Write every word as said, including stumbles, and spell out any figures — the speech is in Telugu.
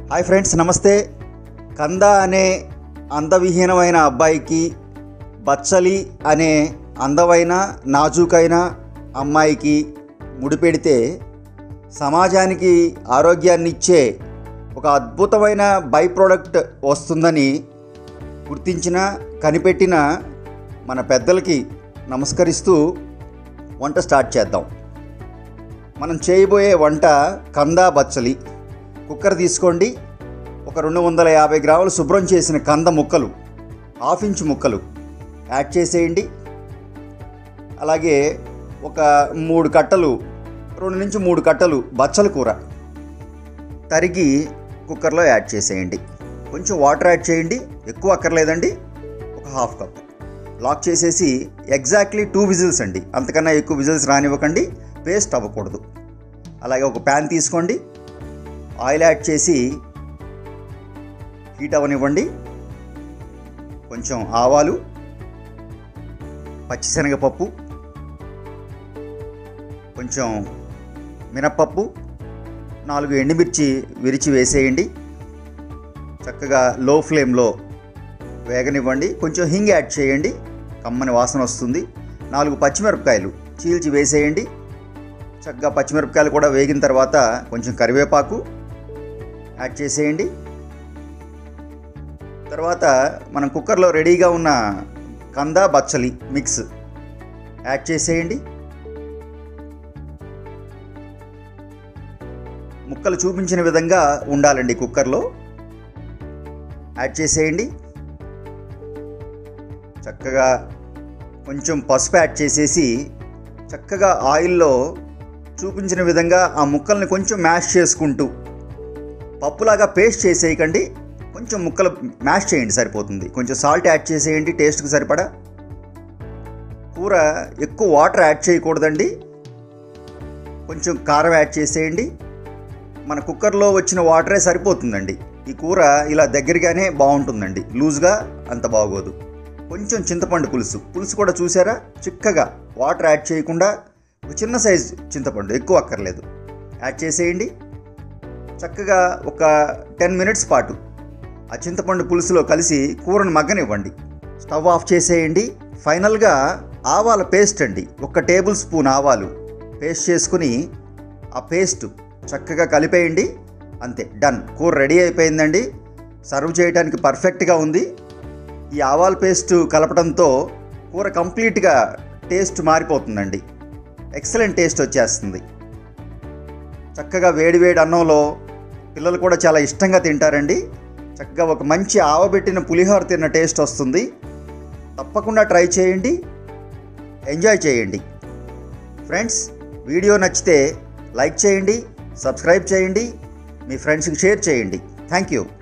హాయ్ ఫ్రెండ్స్, నమస్తే. కంద అనే అందవిహీనమైన అబ్బాయికి బచ్చలి అనే అందమైన నాజూకైన అమ్మాయికి ముడిపెడితే సమాజానికి ఆరోగ్యాన్ని ఇచ్చే ఒక అద్భుతమైన బై ప్రోడక్ట్ వస్తుందని గుర్తించిన కనిపెట్టిన మన పెద్దలకి నమస్కరిస్తూ వంట స్టార్ట్ చేద్దాం. మనం చేయబోయే వంట కంద బచ్చలి. కుక్కర్ తీసుకోండి. ఒక రెండు వందల యాభై గ్రాములు శుభ్రం చేసిన కంద ముక్కలు, హాఫ్ ఇంచ్ ముక్కలు యాడ్ చేసేయండి. అలాగే ఒక మూడు కట్టలు రెండు నుంచి మూడు కట్టలు బచ్చల కూర తరిగి కుక్కర్లో యాడ్ చేసేయండి. కొంచెం వాటర్ యాడ్ చేయండి, ఎక్కువ అక్కర్లేదండి, ఒక హాఫ్ కప్. లాక్ చేసేసి ఎగ్జాక్ట్లీ టూ విజిల్స్ అండి, అంతకన్నా ఎక్కువ విజిల్స్ రానివ్వకండి, పేస్ట్ అవ్వకూడదు. అలాగే ఒక ప్యాన్ తీసుకోండి, ఆయిల్ యాడ్ చేసి హీట్ అవ్వనివ్వండి. కొంచెం ఆవాలు, పచ్చిశనగపప్పు, కొంచెం మినప్పప్పు, నాలుగు ఎండుమిర్చి విరిచి వేసేయండి. చక్కగా లో ఫ్లేమ్లో వేగనివ్వండి. కొంచెం హింగ్ యాడ్ చేయండి, కమ్మని వాసన వస్తుంది. నాలుగు పచ్చిమిరపకాయలు చీల్చి వేసేయండి. చక్కగా పచ్చిమిరపకాయలు కూడా వేగిన తర్వాత కొంచెం కరివేపాకు యాడ్ చేసేయండి. తర్వాత మనం కుక్కర్లో రెడీగా ఉన్న కంద బచ్చలి మిక్స్ యాడ్ చేసేయండి. ముక్కలు చూపించిన విధంగా ఉండాలండి కుక్కర్లో. యాడ్ చేసేయండి. చక్కగా కొంచెం పసుపు యాడ్ చేసేసి చక్కగా ఆయిల్లో చూపించిన విధంగా ఆ ముక్కల్ని కొంచెం మ్యాష్ చేసుకుంటూ, పప్పులాగా పేస్ట్ చేసేయకండి, కొంచెం ముక్కలు మ్యాష్ చేయండి సరిపోతుంది. కొంచెం సాల్ట్ యాడ్ చేసేయండి టేస్ట్కి సరిపడా. కూర ఎక్కువ వాటర్ యాడ్ చేయకూడదండి, కొంచెం కారం యాడ్ చేసేయండి. మన కుక్కర్లో వచ్చిన వాటరే సరిపోతుందండి. ఈ కూర ఇలా దగ్గరగానే బాగుంటుందండి, లూజ్గా అంత బాగోదు. కొంచెం చింతపండు పులుసు పులుసు కూడా చూసారా, చిక్కగా వాటర్ యాడ్ చేయకుండా ఒక చిన్న సైజు చింతపండు, ఎక్కువ అక్కర్లేదు, యాడ్ చేసేయండి. చక్కగా ఒక టెన్ మినిట్స్ పాటు ఆ చింతపండు పులుసులో కలిసి కూరను మగ్గనివ్వండి. స్టవ్ ఆఫ్ చేసేయండి. ఫైనల్గా ఆవాల పేస్ట్ అండి, ఒక టేబుల్ స్పూన్ ఆవాలు పేస్ట్ చేసుకుని ఆ పేస్ట్ చక్కగా కలిపేయండి. అంతే, డన్. కూర రెడీ అయిపోయిందండి. సర్వ్ చేయడానికి పర్ఫెక్ట్గా ఉంది. ఈ ఆవాల పేస్ట్ కలపడంతో కూర కంప్లీట్గా టేస్ట్ మారిపోతుందండి, ఎక్సలెంట్ టేస్ట్ వచ్చేస్తుంది. చక్కగా వేడివేడి అన్నంలో పిల్లలు కూడా చాలా ఇష్టంగా తింటారండి. చక్కగా ఒక మంచి ఆవబెట్టిన పులిహోర తిన్న టేస్ట్ వస్తుంది. తప్పకుండా ట్రై చేయండి, ఎంజాయ్ చేయండి. ఫ్రెండ్స్, వీడియో నచ్చితే లైక్ చేయండి, సబ్స్క్రైబ్ చేయండి, మీ ఫ్రెండ్స్కి షేర్ చేయండి. Thank you.